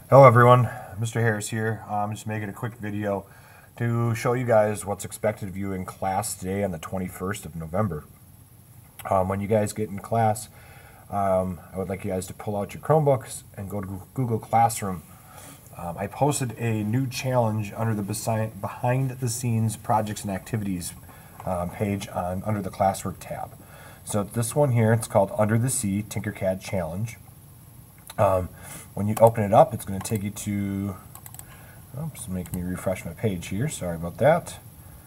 Hello everyone, Mr. Harris here. I'm just making a quick video to show you guys what's expected of you in class today on the 21st of November. When you guys get in class, I would like you guys to pull out your Chromebooks and go to Google Classroom. I posted a new challenge under the behind the scenes projects and activities page under the classwork tab. So this one here, it's called Under the Sea Tinkercad Challenge. When you open it up, it's going to take you to, oops, make me refresh my page here, sorry about that.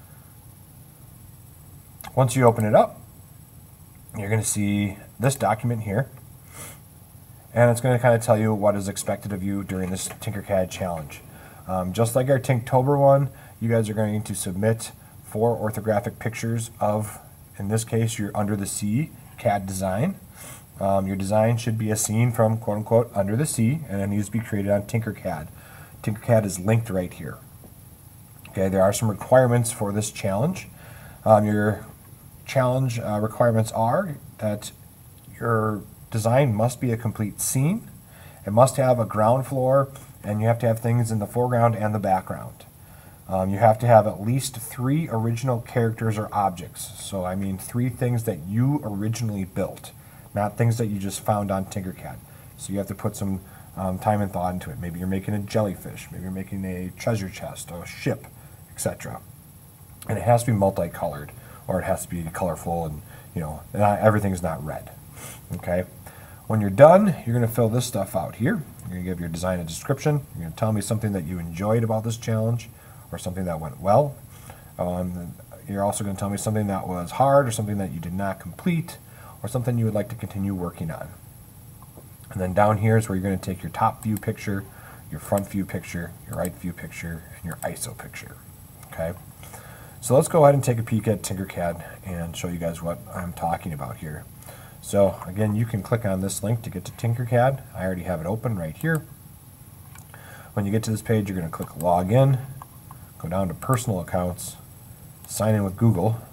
Once you open it up, you're going to see this document here, and it's going to kind of tell you what is expected of you during this Tinkercad challenge. Just like our Tinktober one, you guys are going to submit 4 orthographic pictures of, in this case, your Under the Sea CAD design. Your design should be a scene from quote-unquote Under the Sea, and it needs to be created on Tinkercad. Tinkercad is linked right here. Okay, there are some requirements for this challenge. Your challenge requirements are that your design must be a complete scene. It must have a ground floor, and you have to have things in the foreground and the background. You have to have at least 3 original characters or objects. So I mean 3 things that you originally built, not things that you just found on Tinkercad. So you have to put some time and thought into it. Maybe you're making a jellyfish, maybe you're making a treasure chest, a ship, etc. And it has to be multicolored, or it has to be colorful, and everything's not red. Okay. When you're done, you're going to fill this stuff out here. You're going to give your design a description. You're going to tell me something that you enjoyed about this challenge, or something that went well. You're also going to tell me something that was hard, or something that you did not complete, or something you would like to continue working on. And then down here is where you're going to take your top view picture, your front view picture, your right view picture, and your ISO picture. Okay? So let's go ahead and take a peek at Tinkercad and show you guys what I'm talking about here. So again, you can click on this link to get to Tinkercad. I already have it open right here. When you get to this page, you're going to click Login, go down to Personal Accounts, sign in with Google.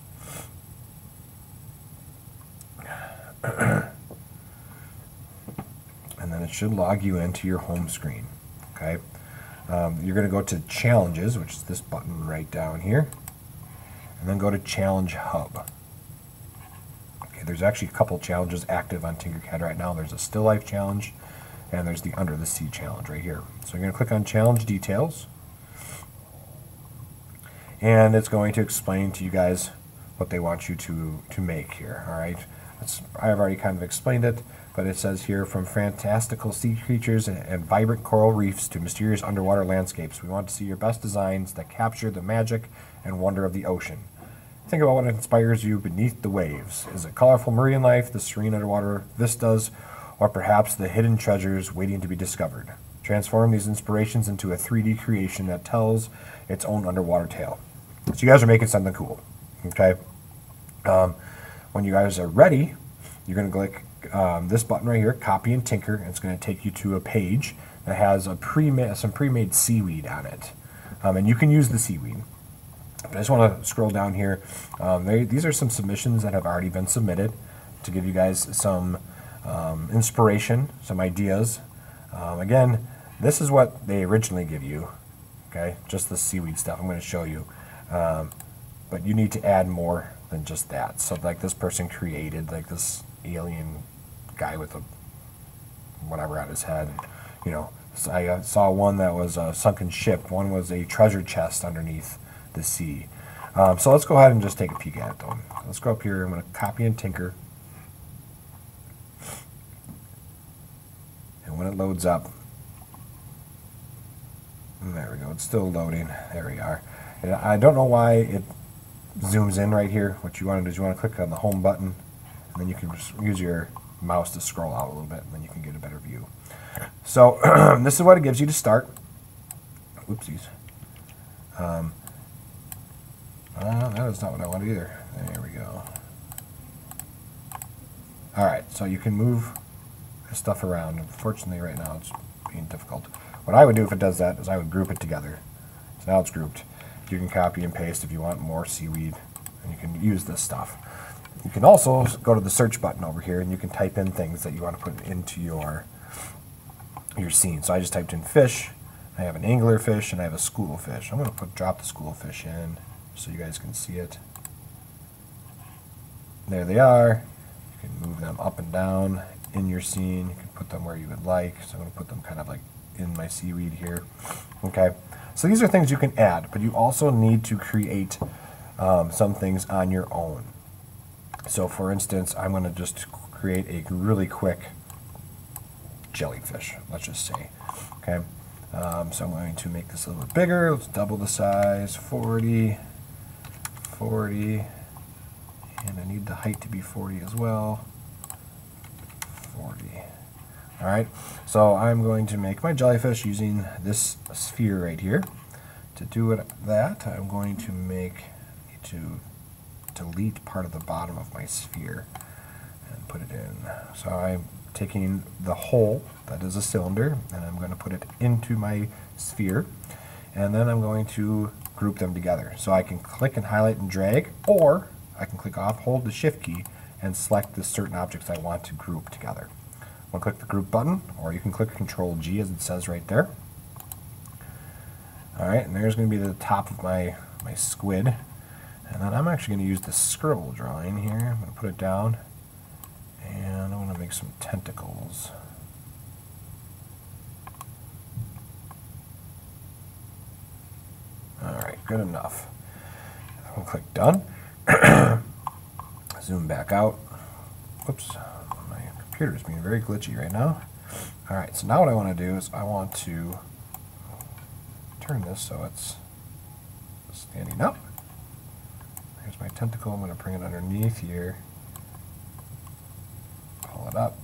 And then it should log you into your home screen. Okay, you're going to go to Challenges, which is this button right down here, and then go to Challenge Hub. Okay, there's actually a couple challenges active on Tinkercad right now. There's a Still Life challenge, and there's the Under the Sea challenge right here. So you're going to click on Challenge Details, and it's going to explain to you guys what they want you to make here. All right. I've already kind of explained it, but it says here, from fantastical sea creatures and vibrant coral reefs to mysterious underwater landscapes, we want to see your best designs that capture the magic and wonder of the ocean. Think about what inspires you beneath the waves. Is it colorful marine life, the serene underwater vistas, or perhaps the hidden treasures waiting to be discovered? Transform these inspirations into a 3D creation that tells its own underwater tale. So you guys are making something cool, okay? When you guys are ready, you're going to click this button right here, Copy and Tinker, and it's going to take you to a page that has some pre-made seaweed on it. And you can use the seaweed. But I just want to scroll down here. These are some submissions that have already been submitted to give you guys some inspiration, some ideas. Again, this is what they originally give you, okay? Just the seaweed stuff I'm going to show you. But you need to add more than just that. So like this person created like this alien guy with a whatever on his head. So I saw one that was a sunken ship. One was a treasure chest underneath the sea. So let's go ahead and just take a peek at it though. Let's go up here. I'm going to copy and tinker. And when it loads up, there we go. It's still loading. There we are. And I don't know why it zooms in right here. What you want to do is you want to click on the home button, and then you can just use your mouse to scroll out a little bit, and then you can get a better view. So this is what it gives you to start. Oopsies. That is not what I want either. There we go. Alright, so you can move this stuff around. Unfortunately right now it's being difficult. What I would do if it does that is I would group it together. So now it's grouped. You can copy and paste if you want more seaweed, and you can use this stuff. You can also go to the search button over here, and you can type in things that you want to put into your your scene. So I just typed in fish. I have an anglerfish and I have a school fish. I'm going to drop the school fish in so you guys can see it. There they are. You can move them up and down in your scene. You can put them where you would like. So I'm going to put them kind of like in my seaweed here. Okay. So these are things you can add, but you also need to create some things on your own. So for instance, I'm going to just create a really quick jellyfish, let's just say. Okay. So I'm going to make this a little bit bigger. Let's double the size, 40, 40, and I need the height to be 40 as well, 40. All right, so I'm going to make my jellyfish using this sphere right here. To do that, I'm going to need to delete part of the bottom of my sphere and put it in. So I'm taking the hole that is a cylinder and I'm going to put it into my sphere, and then I'm going to group them together. So I can click and highlight and drag, or I can click off, hold the shift key, and select the certain objects I want to group together. I'll click the group button, or you can click Control G as it says right there. Alright, and there's going to be the top of my squid. And then I'm actually going to use the scribble drawing here. I'm going to put it down, and I want to make some tentacles. Alright, good enough. I'll click Done. Zoom back out. Whoops, my computer is being very glitchy right now. Alright, so now what I want to do is I want to turn this so it's standing up. Here's my tentacle. I'm going to bring it underneath here. Pull it up.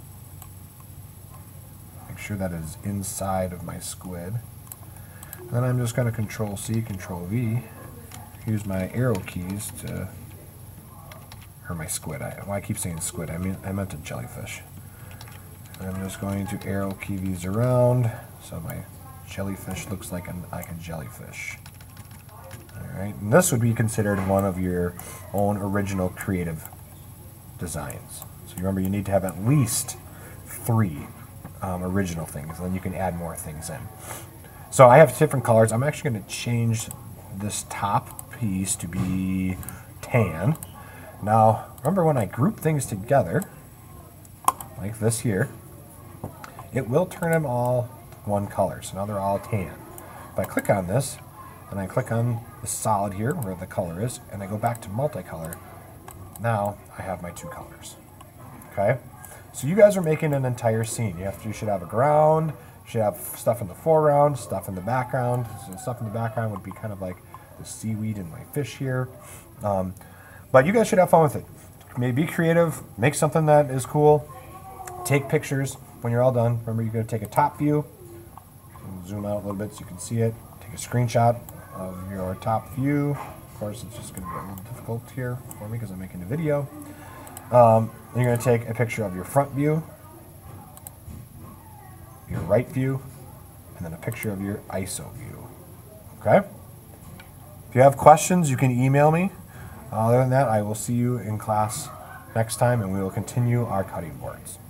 Make sure that it is inside of my squid. Then I'm just going to Control C, Control V. Use my arrow keys to, or my squid. I keep saying squid. I meant a jellyfish. And I'm just going to arrow key these around so my jellyfish looks like a jellyfish. Alright, and this would be considered one of your own original creative designs. So remember, you need to have at least 3 original things, and then you can add more things in. So I have different colors. I'm actually going to change this top piece to be tan. Now, remember when I group things together, like this here, it will turn them all one color. So now they're all tan. If I click on this, and I click on the solid here where the color is, and I go back to multicolor, now I have my 2 colors. Okay? So you guys are making an entire scene. You should have a ground, you should have stuff in the foreground, stuff in the background. So stuff in the background would be kind of like the seaweed and my fish here. But you guys should have fun with it. Maybe be creative, make something that is cool, take pictures when you're all done. Remember, you're going to take a top view, zoom out a little bit so you can see it, take a screenshot of your top view. Of course, it's just going to be a little difficult here for me because I'm making a video. You're going to take a picture of your front view, your right view, and then a picture of your ISO view. Okay? If you have questions, you can email me. Other than that, I will see you in class next time, and we will continue our cutting boards.